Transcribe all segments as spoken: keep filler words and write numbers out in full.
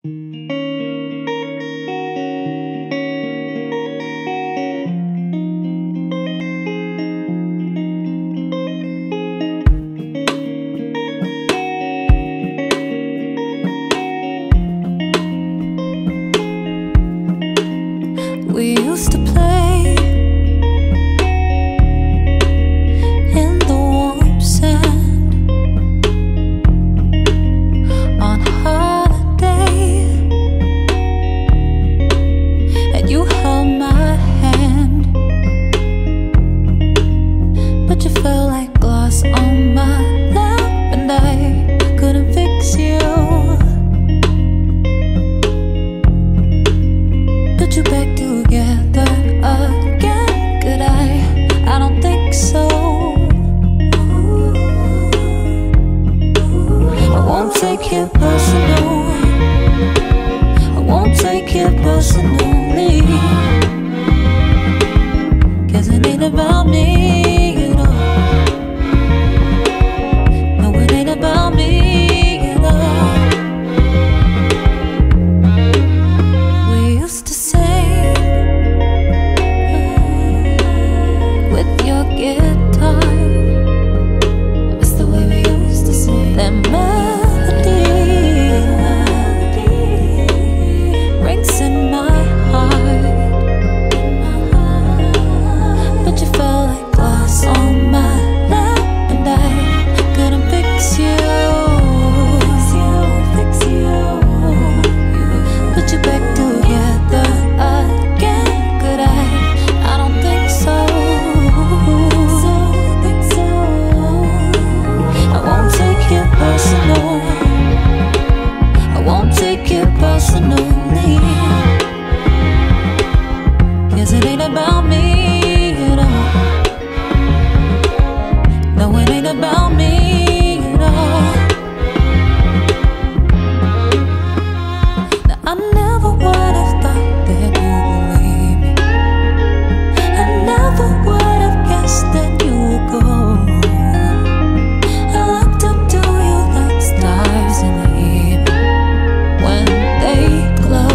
We used to play in the warm sand on holiday, and you held my hand, but you felt like glass on my lap, and I couldn't fix you. Put you back together again, could I? I don't think so. I won't take it personal, I won't take it personally, 'cause it ain't about me at all. No, it ain't about me at all. We used to sing with your guitar. I miss the way we used to sing. That melody rings in my heart, but you felt like glass on my lap, and I couldn't fix you. Fix you. Put you back together again, could I? I don't think so. I won't take it personal, I won't take it personally, 'cause it ain't about me at all. No, it ain't about me at all. Now, I never would have thought that you would leave me. I never would have guessed that you would go. I looked up to you like stars in the evening when they glow.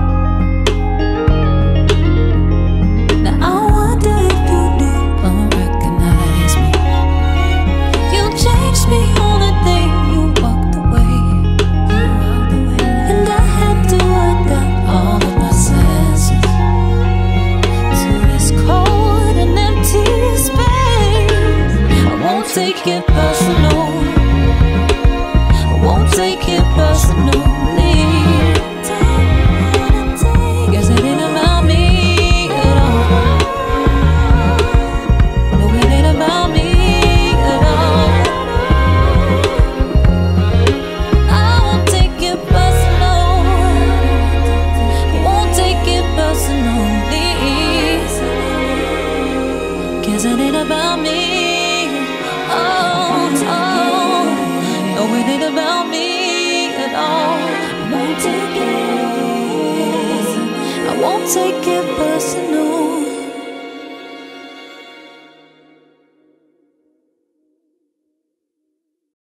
Now I wonder if you do or recognize me. You changed me on the day you walked away, and I had to adapt all of my senses to this cold and empty space. I won't take it personal, I won't take it personally, 'cause it ain't about me at all. No, it ain't about me at all. I won't take it personal, I won't take it personally, 'cause it ain't about me. Oh, oh, no, it ain't about me at all. I won't take it, I won't take it personal.